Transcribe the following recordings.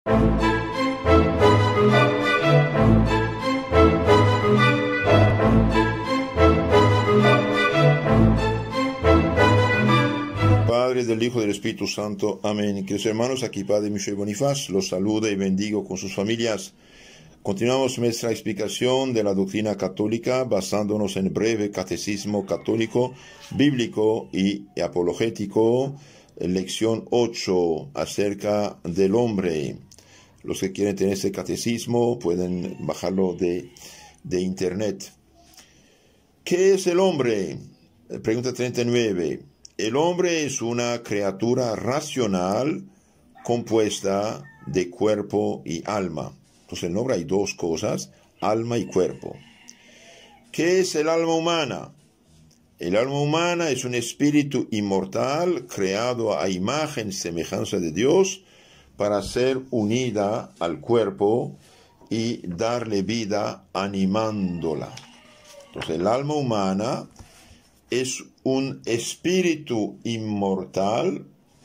Padre, del Hijo y del Espíritu Santo. Amén. Queridos hermanos, aquí Padre Michel Bonifaz los saluda y bendigo con sus familias. Continuamos nuestra explicación de la doctrina católica basándonos en el breve catecismo católico, bíblico y apologético, lección 8 acerca del hombre. Los que quieren tener este catecismo pueden bajarlo de internet. ¿Qué es el hombre? Pregunta 39. El hombre es una criatura racional compuesta de cuerpo y alma. Entonces en el hombre hay dos cosas, alma y cuerpo. ¿Qué es el alma humana? El alma humana es un espíritu inmortal creado a imagen y semejanza de Dios para ser unida al cuerpo y darle vida animándola. Entonces el alma humana es un espíritu inmortal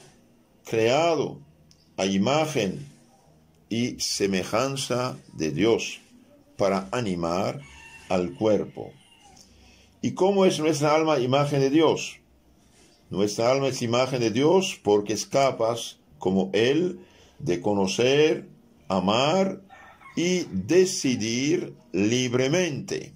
creado a imagen y semejanza de Dios para animar al cuerpo. ¿Y cómo es nuestra alma imagen de Dios? Nuestra alma es imagen de Dios porque es capaz, como Él, de conocer, amar y decidir libremente.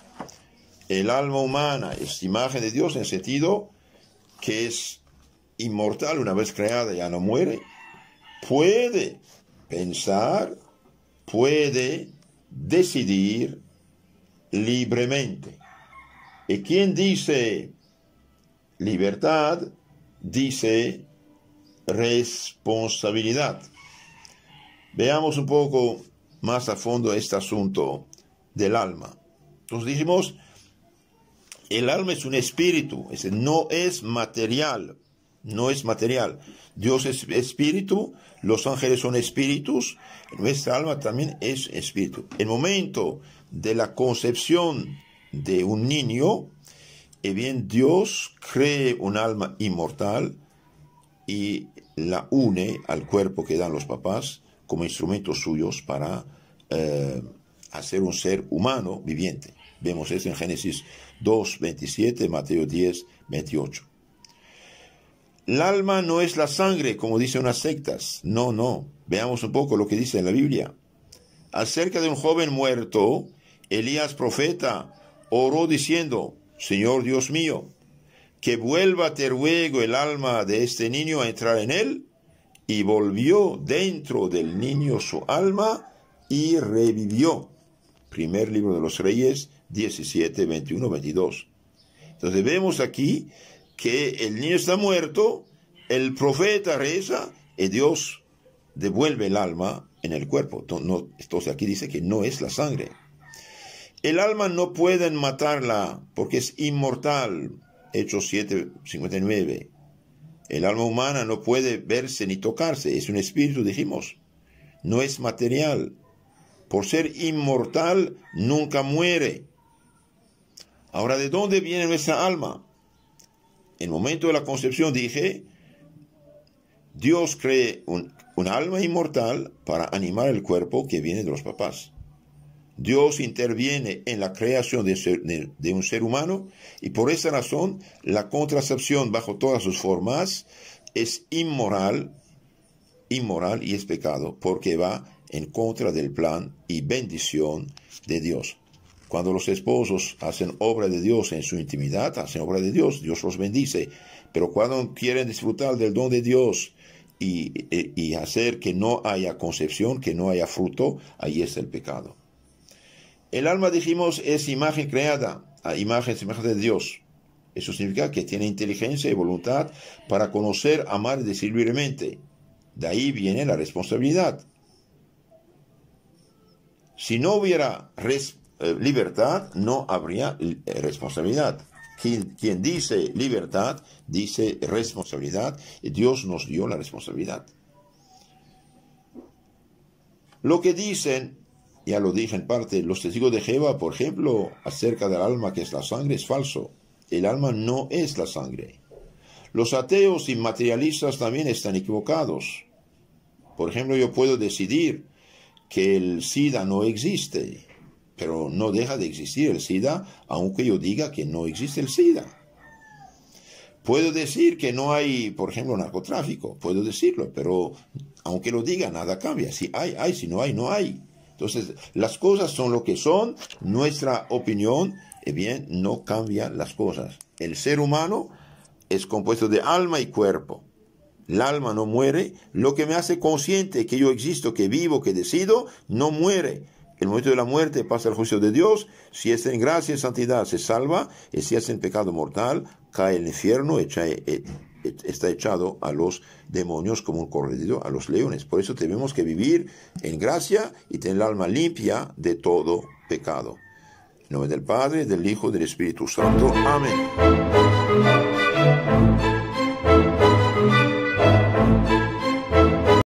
El alma humana es imagen de Dios en el sentido que es inmortal, una vez creada ya no muere, puede pensar, puede decidir libremente. Y quien dice libertad, dice responsabilidad. Veamos un poco más a fondo este asunto del alma. Entonces dijimos, el alma es un espíritu, no es material, no es material. Dios es espíritu, los ángeles son espíritus, nuestra alma también es espíritu. El momento de la concepción de un niño, bien, Dios cree un alma inmortal y la une al cuerpo que dan los papás como instrumentos suyos para hacer un ser humano viviente. Vemos eso en Génesis 2, 27, Mateo 10, 28. El alma no es la sangre, como dicen unas sectas. No. Veamos un poco lo que dice en la Biblia. Acerca de un joven muerto, Elías profeta oró diciendo, Señor Dios mío, que vuelva te ruego el alma de este niño a entrar en él. Y volvió dentro del niño su alma y revivió. Primer libro de los Reyes, 17, 21, 22. Entonces vemos aquí que el niño está muerto, el profeta reza y Dios devuelve el alma en el cuerpo. Entonces aquí dice que no es la sangre. El alma no pueden matarla porque es inmortal. Hechos 7, 59. El alma humana no puede verse ni tocarse. Es un espíritu, dijimos. No es material. Por ser inmortal, nunca muere. Ahora, ¿de dónde viene nuestra alma? En el momento de la concepción dije, Dios cree un alma inmortal para animar el cuerpo que viene de los papás. Dios interviene en la creación de un ser humano y por esa razón la contracepción bajo todas sus formas es inmoral y es pecado porque va en contra del plan y bendición de Dios. Cuando los esposos hacen obra de Dios en su intimidad, hacen obra de Dios, Dios los bendice. Pero cuando quieren disfrutar del don de Dios y hacer que no haya concepción, que no haya fruto, ahí es el pecado. El alma, dijimos, es imagen creada, a imagen y semejanza de Dios. Eso significa que tiene inteligencia y voluntad para conocer, amar y decidir libremente. De ahí viene la responsabilidad. Si no hubiera libertad, no habría responsabilidad. Quien dice libertad, dice responsabilidad, y Dios nos dio la responsabilidad. Lo que dicen, ya lo dije en parte, los testigos de Jehová, por ejemplo, acerca del alma que es la sangre, es falso. El alma no es la sangre. Los ateos y materialistas también están equivocados. Por ejemplo, yo puedo decidir que el SIDA no existe, pero no deja de existir el SIDA, aunque yo diga que no existe el SIDA. Puedo decir que no hay, por ejemplo, narcotráfico, puedo decirlo, pero aunque lo diga, nada cambia. Si hay, si no hay, no hay. Entonces, las cosas son lo que son, nuestra opinión, bien, no cambia las cosas. El ser humano es compuesto de alma y cuerpo. El alma no muere. Lo que me hace consciente que yo existo, que vivo, que decido, no muere. El momento de la muerte pasa al juicio de Dios. Si está en gracia y santidad, se salva. Y si está en pecado mortal, cae en el infierno, está echado a los demonios como un corredero a los leones. Por eso tenemos que vivir en gracia y tener el alma limpia de todo pecado. En nombre del Padre, del Hijo y del Espíritu Santo. Amén.